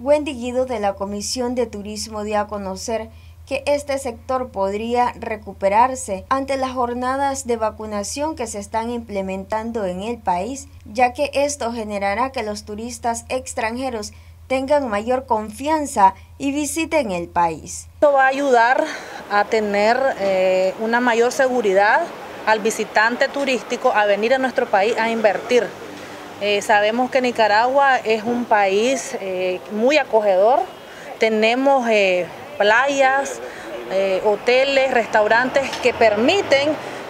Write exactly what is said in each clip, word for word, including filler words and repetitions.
Wendy Guido de la Comisión de Turismo dio a conocer que este sector podría recuperarse ante las jornadas de vacunación que se están implementando en el país, ya que esto generará que los turistas extranjeros tengan mayor confianza y visiten el país. Esto va a ayudar a tener eh, una mayor seguridad al visitante turístico a venir a nuestro país a invertir. Eh, sabemos que Nicaragua es un país eh, muy acogedor, tenemos eh, playas, eh, hoteles, restaurantes que permiten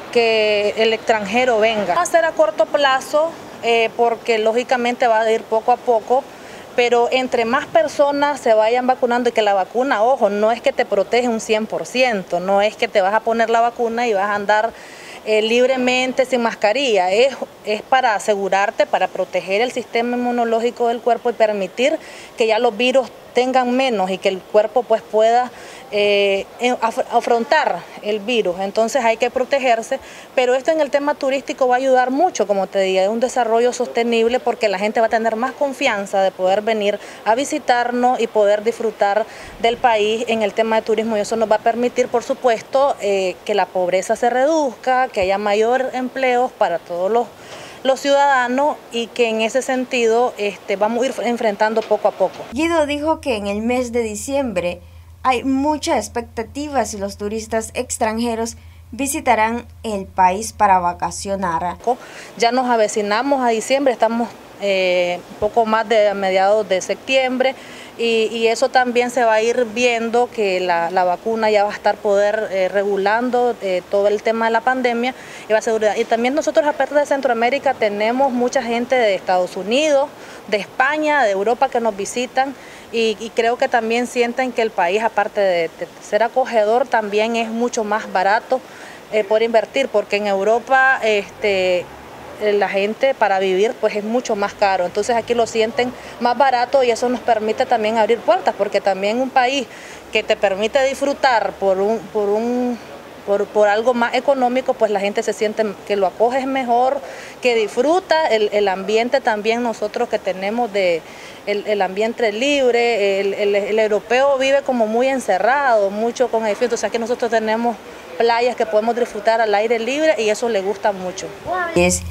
que el extranjero venga. Va a ser a corto plazo eh, porque lógicamente va a ir poco a poco, pero entre más personas se vayan vacunando y que la vacuna, ojo, no es que te protege un cien por ciento, no es que te vas a poner la vacuna y vas a andar eh, libremente sin mascarilla, es, es para asegurarte, para proteger el sistema inmunológico del cuerpo y permitir que ya los virus tengan menos y que el cuerpo pues pueda eh, afrontar el virus. Entonces hay que protegerse, pero esto en el tema turístico va a ayudar mucho, como te digo, es un desarrollo sostenible porque la gente va a tener más confianza de poder venir a visitarnos y poder disfrutar del país en el tema de turismo, y eso nos va a permitir, por supuesto, eh, que la pobreza se reduzca, que haya mayor empleos para todos los los ciudadanos y que en ese sentido este, vamos a ir enfrentando poco a poco. Guido dijo que en el mes de diciembre hay mucha expectativa si los turistas extranjeros visitarán el país para vacacionar. Ya nos avecinamos a diciembre, estamos eh, un poco más de mediados de septiembre y, y eso también se va a ir viendo que la, la vacuna ya va a estar poder eh, regulando eh, todo el tema de la pandemia y va a seguridad. Y también nosotros, aparte de Centroamérica, tenemos mucha gente de Estados Unidos, de España, de Europa que nos visitan y, y creo que también sienten que el país, aparte de, de ser acogedor, también es mucho más barato eh, por invertir, porque en Europa este, la gente para vivir pues es mucho más caro, entonces aquí lo sienten más barato y eso nos permite también abrir puertas, porque también un país que te permite disfrutar por un, por un Por, por algo más económico, pues la gente se siente que lo acoge mejor, que disfruta el, el ambiente también nosotros que tenemos, de, el, el ambiente libre, el, el, el europeo vive como muy encerrado, mucho con edificios, o sea que nosotros tenemos playas que podemos disfrutar al aire libre y eso le gusta mucho. Es